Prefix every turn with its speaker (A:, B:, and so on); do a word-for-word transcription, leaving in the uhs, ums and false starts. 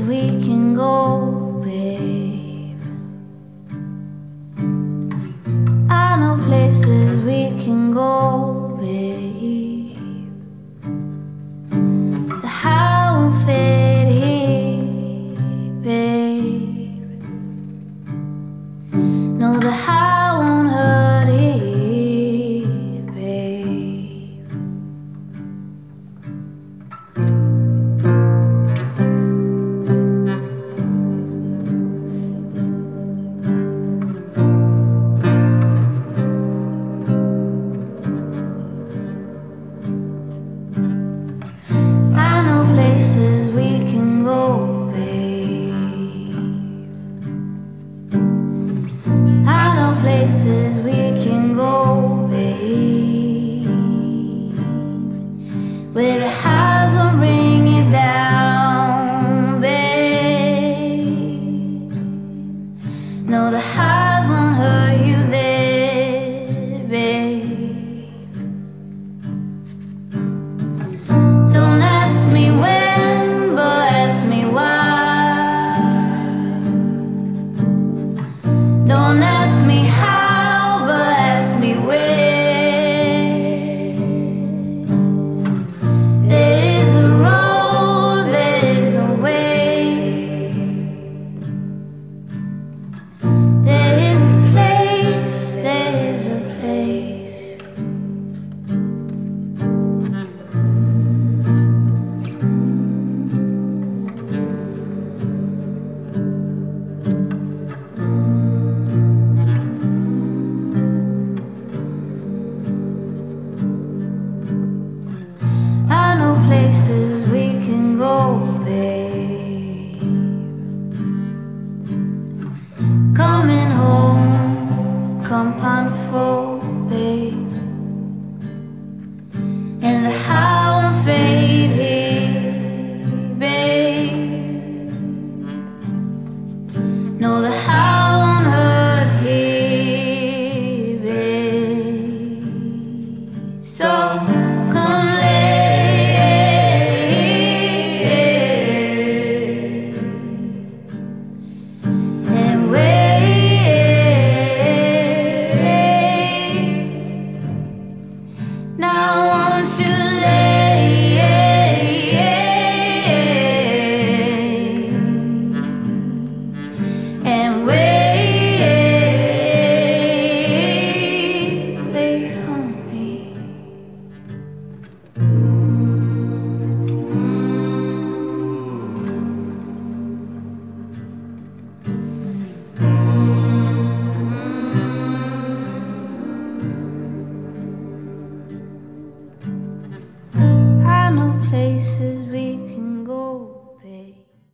A: places we can go, babe. I know places we can go, babe. The high won't fade here, babe. No, the high won't hurt here, babe. I know places we can go, babe. I know places we can go, babe, where the highs won't bring you down, babe. No, the highs won't hurt you there, babe. Don't ask me when, but ask me why. Don't ask me how, but ask me where. There is a road, there is a way. There is a place, there is a place. I know places we can go, babe. Coming home, come unfold, babe. And the high won't fade here, babe. No, the high won't hurt here, babe. So come and wait. Now won't you lay and wait, wait on me. I know places